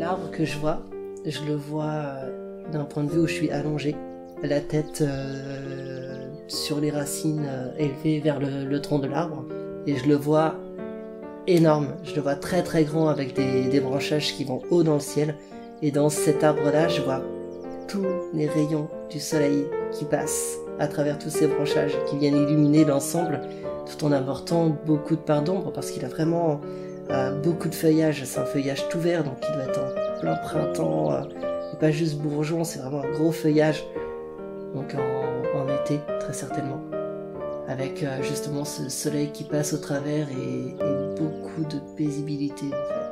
l'arbre que je le vois d'un point de vue où je suis allongé, la tête sur les racines élevées vers le tronc de l'arbre, et je le vois énorme, je le vois très très grand avec des branchages qui vont haut dans le ciel, et dans cet arbre-là, je vois tous les rayons du soleil qui passent à travers tous ces branchages, qui viennent illuminer l'ensemble, tout en apportant beaucoup de parts d'ombre, parce qu'il a vraiment beaucoup de feuillage, c'est un feuillage tout vert, donc il doit être en plein printemps, et pas juste bourgeon, c'est vraiment un gros feuillage, donc en été, très certainement, avec justement ce soleil qui passe au travers et beaucoup de paisibilité en fait.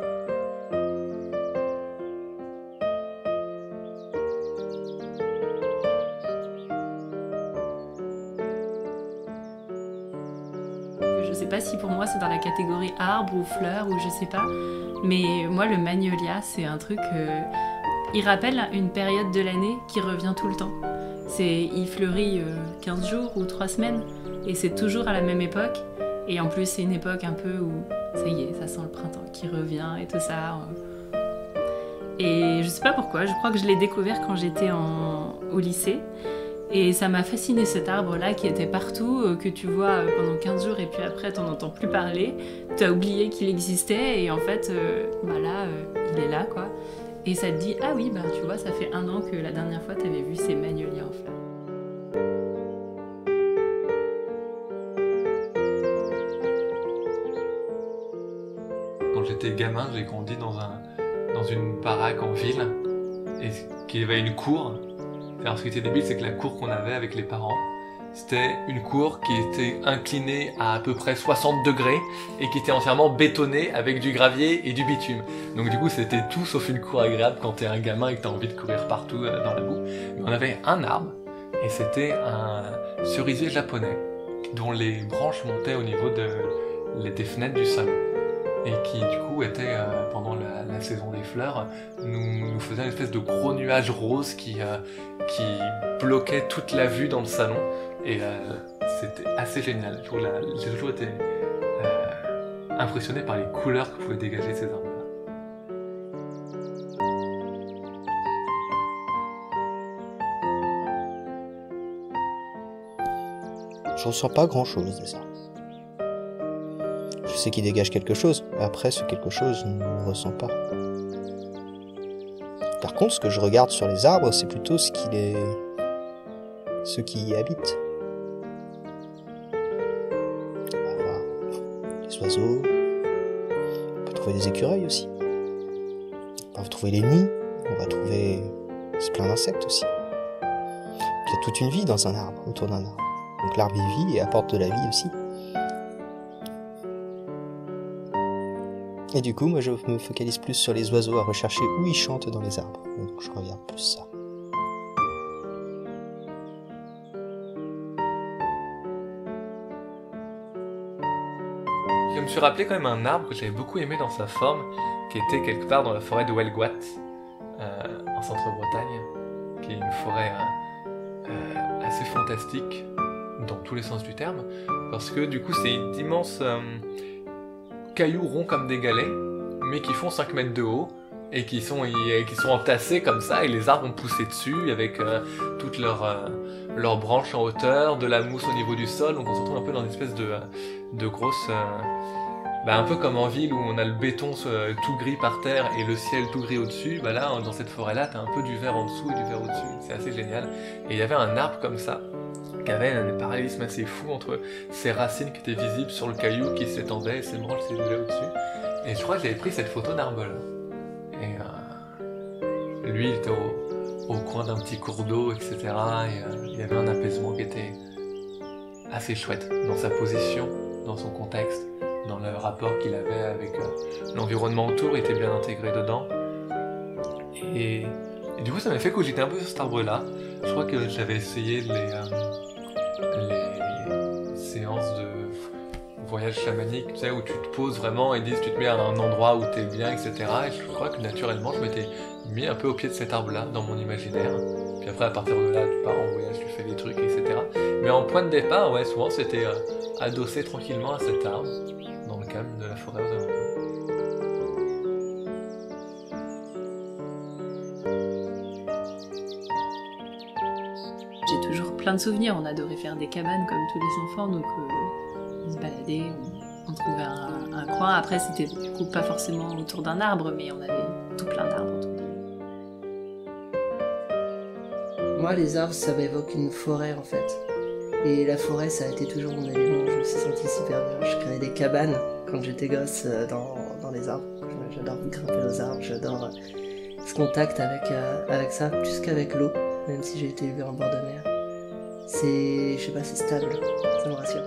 Je sais pas si pour moi c'est dans la catégorie arbre ou fleur ou je sais pas, mais moi le magnolia c'est un truc, il rappelle une période de l'année qui revient tout le temps. Il fleurit 15 jours ou 3 semaines et c'est toujours à la même époque, et en plus c'est une époque un peu où ça y est, ça sent le printemps qui revient et tout ça. Et je sais pas pourquoi, je crois que je l'ai découvert quand j'étais au lycée. Et ça m'a fasciné cet arbre-là qui était partout, que tu vois pendant 15 jours et puis après t'en entends plus parler, t'as oublié qu'il existait et en fait, il est là quoi. Et ça te dit, ah oui, bah tu vois, ça fait 1 an que la dernière fois t'avais vu ces magnolias en fleurs. Quand j'étais gamin, j'ai grandi dans une baraque en ville, et qu'il y avait une cour. Alors ce qui était débile, c'est que la cour qu'on avait avec les parents, c'était une cour qui était inclinée à peu près 60 degrés et qui était entièrement bétonnée avec du gravier et du bitume. Donc du coup, c'était tout sauf une cour agréable quand t'es un gamin et que t'as envie de courir partout dans la boue. Mais on avait un arbre, et c'était un cerisier japonais dont les branches montaient au niveau des fenêtres du salon. Et qui du coup était, pendant la saison des fleurs, nous faisait une espèce de gros nuage rose qui bloquait toute la vue dans le salon, et c'était assez génial. J'ai toujours été impressionné par les couleurs que pouvaient dégager ces arbres-là. Je ressens pas grand chose de ça. Je sais qu'il dégage quelque chose, mais après ce quelque chose ne me ressent pas. Par contre, ce que je regarde sur les arbres, c'est plutôt ceux qui y habitent. On va voir les oiseaux, on peut trouver des écureuils aussi. On va trouver les nids, on va trouver plein d'insectes aussi. Il y a toute une vie dans un arbre, autour d'un arbre. Donc l'arbre y vit et apporte de la vie aussi. Et du coup, moi je me focalise plus sur les oiseaux, à rechercher où ils chantent dans les arbres. Donc je regarde plus ça. Je me suis rappelé quand même un arbre que j'avais beaucoup aimé dans sa forme, qui était quelque part dans la forêt de Huelgoat, en centre-Bretagne, qui est une forêt assez fantastique dans tous les sens du terme, parce que du coup c'est d'immenses cailloux ronds comme des galets, mais qui font 5 mètres de haut, et qui sont entassés comme ça, et les arbres ont poussé dessus avec toutes leurs branches en hauteur, de la mousse au niveau du sol, donc on se retrouve un peu dans une espèce de grosse... un peu comme en ville où on a le béton tout gris par terre et le ciel tout gris au-dessus, là dans cette forêt-là t'as un peu du vert en dessous et du vert au-dessus, c'est assez génial. Et il y avait un arbre comme ça, qui avait un parallélisme assez fou entre ses racines qui étaient visibles sur le caillou qui s'étendait et ses branches s'élevaient au-dessus. Et je crois que j'avais pris cette photo d'arbre-là. Et lui, il était au coin d'un petit cours d'eau, etc. Et il y avait un apaisement qui était assez chouette dans sa position, dans son contexte, dans le rapport qu'il avait avec l'environnement autour, il était bien intégré dedans. Et du coup, ça m'a fait cogiter un peu sur cet arbre-là. Je crois que j'avais essayé les séances de voyage chamanique, tu sais, où tu te poses vraiment et disent tu te mets à un endroit où t'es bien, etc. Et je crois que naturellement, je m'étais mis un peu au pied de cet arbre-là, dans mon imaginaire. Puis après, à partir de là, tu pars en voyage, tu fais des trucs, etc. Mais en point de départ, ouais, souvent, c'était adossé tranquillement à cet arbre, dans le calme de la forêt aux alentours. toujours plein de souvenirs. On adorait faire des cabanes comme tous les enfants, donc on se baladait, on trouvait un coin. Après, c'était du coup pas forcément autour d'un arbre, mais on avait tout plein d'arbres autour. Moi, les arbres, ça m'évoque une forêt en fait. Et la forêt, ça a été toujours mon élément. Je me suis senti super bien. Je créais des cabanes quand j'étais gosse dans les arbres. J'adore grimper aux arbres, j'adore ce contact avec ça, plus qu'avec l'eau, même si j'ai été élevé en bord de mer. C'est, je sais pas, c'est stable, ça me rassure.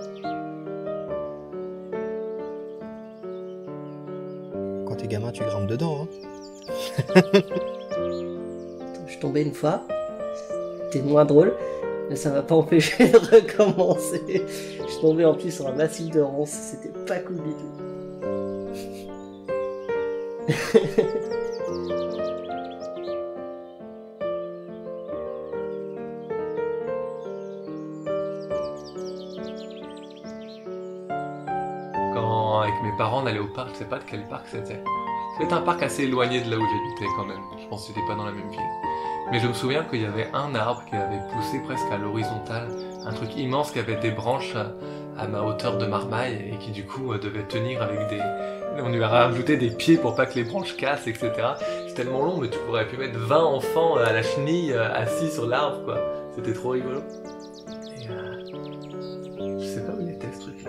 Quand t'es gamin, tu grimpes dedans, hein. Je suis tombé une fois, c'était moins drôle, mais ça m'a pas empêché de recommencer. Je suis tombé en plus sur un massif de ronces, c'était pas cool du tout. Quand, avec mes parents, on allait au parc, je sais pas de quel parc c'était. C'était un parc assez éloigné de là où j'habitais quand même. Je pense que c'était pas dans la même ville. Mais je me souviens qu'il y avait un arbre qui avait poussé presque à l'horizontale, un truc immense qui avait des branches à ma hauteur de marmaille et qui du coup devait tenir avec des... On lui a rajouté des pieds pour pas que les branches cassent, etc. C'est tellement long, mais tu pourrais pu mettre 20 enfants à la chenille assis sur l'arbre, quoi. C'était trop rigolo. Et je sais pas où il était ce truc-là.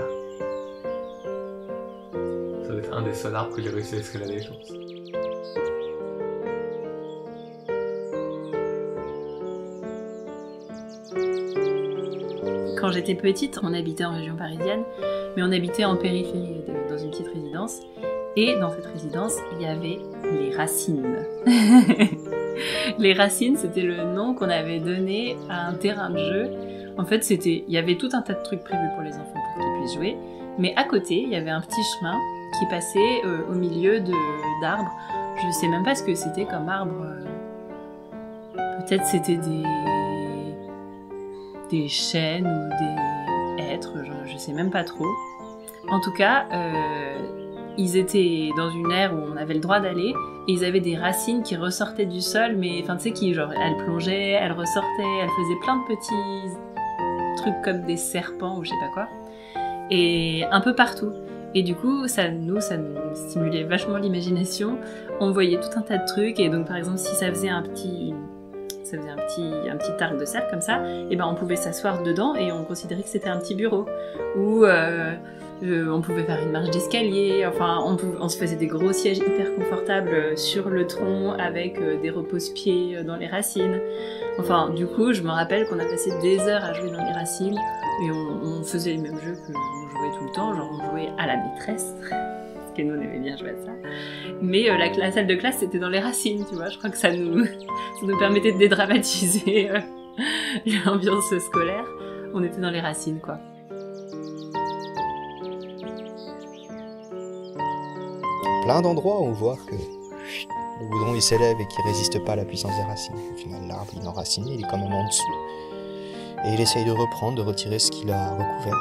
Ça doit être un des seuls arbres que j'ai réussi à escalader, je pense. Quand j'étais petite, on habitait en région parisienne, mais on habitait en périphérie, dans une petite résidence. Et dans cette résidence, il y avait les racines. Les racines, c'était le nom qu'on avait donné à un terrain de jeu. En fait, il y avait tout un tas de trucs prévus pour les enfants pour qu'ils puissent jouer. Mais à côté, il y avait un petit chemin qui passait au milieu d'arbres. Je sais même pas ce que c'était comme arbre. Peut-être c'était des chênes ou des hêtres, je sais même pas trop. En tout cas, ils étaient dans une aire où on avait le droit d'aller, et ils avaient des racines qui ressortaient du sol, mais enfin tu sais qui, genre, elles plongeaient, elles ressortaient, elles faisaient plein de petits trucs comme des serpents ou je sais pas quoi, et un peu partout. Et du coup, ça nous stimulait vachement l'imagination. On voyait tout un tas de trucs, et donc par exemple, si ça faisait un petit arc de cercle comme ça, et ben on pouvait s'asseoir dedans et on considérait que c'était un petit bureau. Ou on pouvait faire une marche d'escalier, enfin on se faisait des gros sièges hyper confortables sur le tronc avec des repose-pieds dans les racines. Enfin, du coup, je me rappelle qu'on a passé des heures à jouer dans les racines et on faisait les mêmes jeux qu'on jouait tout le temps, genre on jouait à la maîtresse. Que nous on aimait bien jouer à ça, mais la salle de classe c'était dans les racines, tu vois. Je crois que ça nous permettait de dédramatiser l'ambiance scolaire. On était dans les racines, quoi. Plein d'endroits où on voit que le goudron il s'élève et qu'il résiste pas à la puissance des racines. Au final, l'arbre il est enraciné, il est quand même en dessous, et il essaye de reprendre, de retirer ce qu'il a recouvert.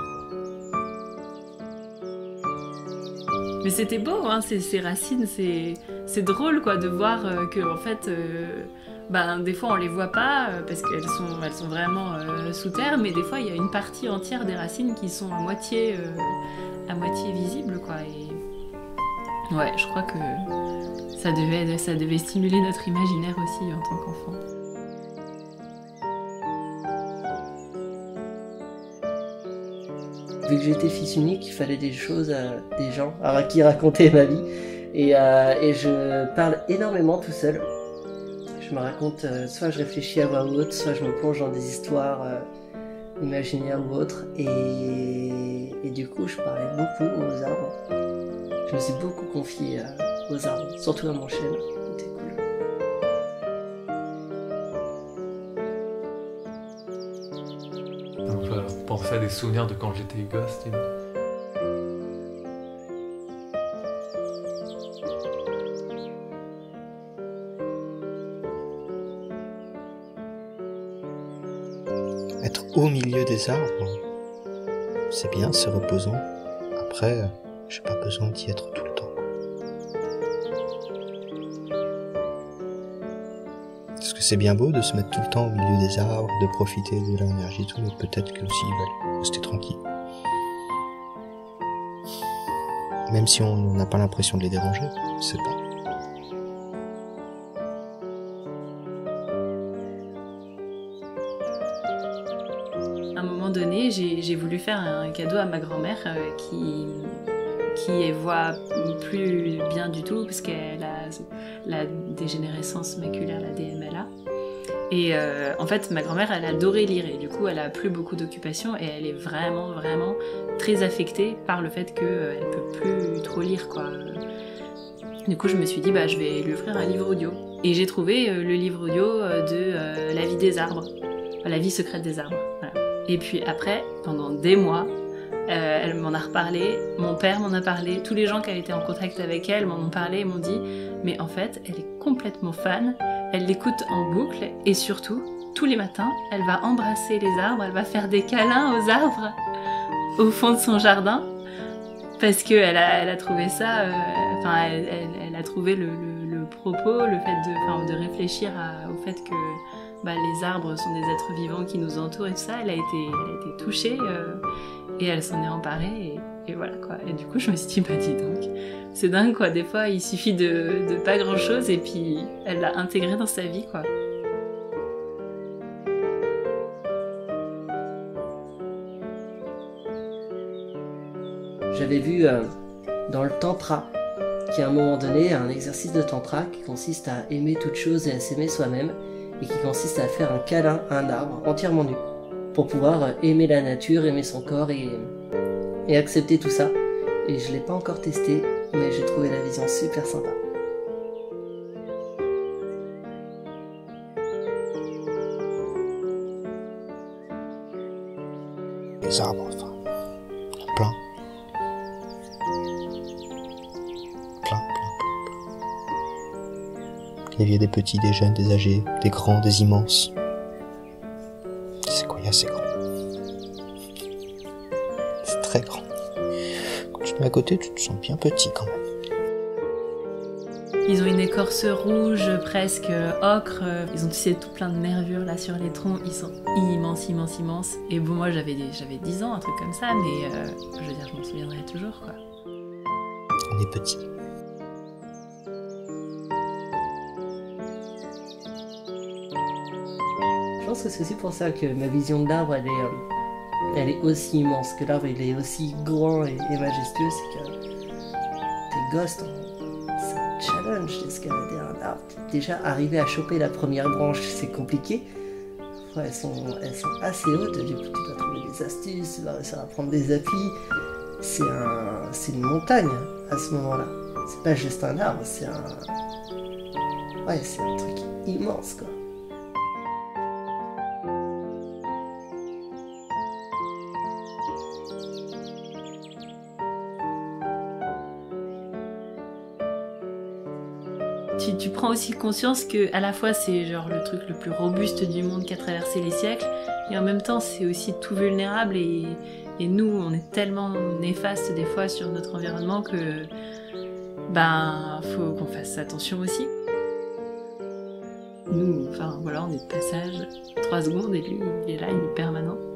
Mais c'était beau, hein, ces racines, c'est drôle, quoi, de voir que en fait, des fois on les voit pas parce qu'elles sont vraiment sous terre, mais des fois il y a une partie entière des racines qui sont à moitié visibles, quoi. Et ouais, je crois que ça devait stimuler notre imaginaire aussi en tant qu'enfant. Vu que j'étais fils unique, il fallait des choses à des gens à qui raconter ma vie. Et je parle énormément tout seul. Je me raconte, soit je réfléchis à voix haute, soit je me plonge dans des histoires imaginaires ou autres. Et du coup, je parlais beaucoup aux arbres. Je me suis beaucoup confié aux arbres, surtout à mon chêne. C'était cool. Donc, penser à des souvenirs de quand j'étais gosse, tu vois. Être au milieu des arbres, c'est bien, c'est reposant. Après, j'ai pas besoin d'y être tout le temps. Parce que c'est bien beau de se mettre tout le temps au milieu des arbres, de profiter de leur énergie et tout, mais peut-être que aussi ils veulent rester tranquilles. Même si on n'a pas l'impression de les déranger, je sais pas. À un moment donné, j'ai voulu faire un cadeau à ma grand-mère qui voit plus bien du tout parce qu'elle a la dégénérescence maculaire, la DMLA. Et en fait, ma grand-mère, elle adorait lire et du coup, elle a plus beaucoup d'occupations et elle est vraiment, vraiment très affectée par le fait qu'elle peut plus trop lire, quoi. Du coup, je me suis dit, je vais lui offrir un livre audio. Et j'ai trouvé le livre audio de La vie des arbres, La vie secrète des arbres. Voilà. Et puis après, pendant des mois, elle m'en a reparlé, mon père m'en a parlé, tous les gens qui avaient été en contact avec elle m'en ont parlé et m'ont dit mais en fait, elle est complètement fan, elle l'écoute en boucle et surtout, tous les matins, elle va embrasser les arbres, elle va faire des câlins aux arbres au fond de son jardin parce qu'elle a trouvé ça, elle a trouvé le propos, le fait de réfléchir au fait que les arbres sont des êtres vivants qui nous entourent et tout ça, elle a été touchée et elle s'en est emparée et voilà quoi. Et du coup je me suis dit dis donc, c'est dingue quoi, des fois il suffit de pas grand chose et puis elle l'a intégré dans sa vie quoi. J'avais vu dans le tantra qu'il y a un moment donné un exercice de tantra qui consiste à aimer toute chose et à s'aimer soi-même et qui consiste à faire un câlin à un arbre entièrement nu pour pouvoir aimer la nature, aimer son corps et accepter tout ça. Et je l'ai pas encore testé, mais j'ai trouvé la vision super sympa. Les arbres, enfin, plein. Les vieux, des petits, des jeunes, des âgés, des grands, des immenses. C'est quoi, il y a ces grands. C'est très grand. Quand tu te mets à côté, tu te sens bien petit quand même. Ils ont une écorce rouge, presque ocre. Ils ont tout plein de nervures là sur les troncs. Ils sont immenses, immenses, immenses. Et bon, moi j'avais 10 ans, un truc comme ça, mais je veux dire, je m'en souviendrai toujours quoi. On est petit. Je pense que c'est aussi pour ça que ma vision de l'arbre, elle est aussi immense, que l'arbre il est aussi grand et majestueux, c'est que tes gosses, c'est un challenge d'escalader un arbre. Déjà, arriver à choper la première branche, c'est compliqué. Ouais, elles sont assez hautes, du coup tu dois trouver des astuces, tu dois réussir à prendre des appuis. C'est une montagne à ce moment-là. C'est pas juste un arbre, c'est un truc immense quoi. Tu prends aussi conscience que à la fois c'est genre le truc le plus robuste du monde qui a traversé les siècles et en même temps c'est aussi tout vulnérable et nous on est tellement néfastes des fois sur notre environnement que faut qu'on fasse attention aussi. Nous, on est de passage 3 secondes et lui il est là, il est permanent.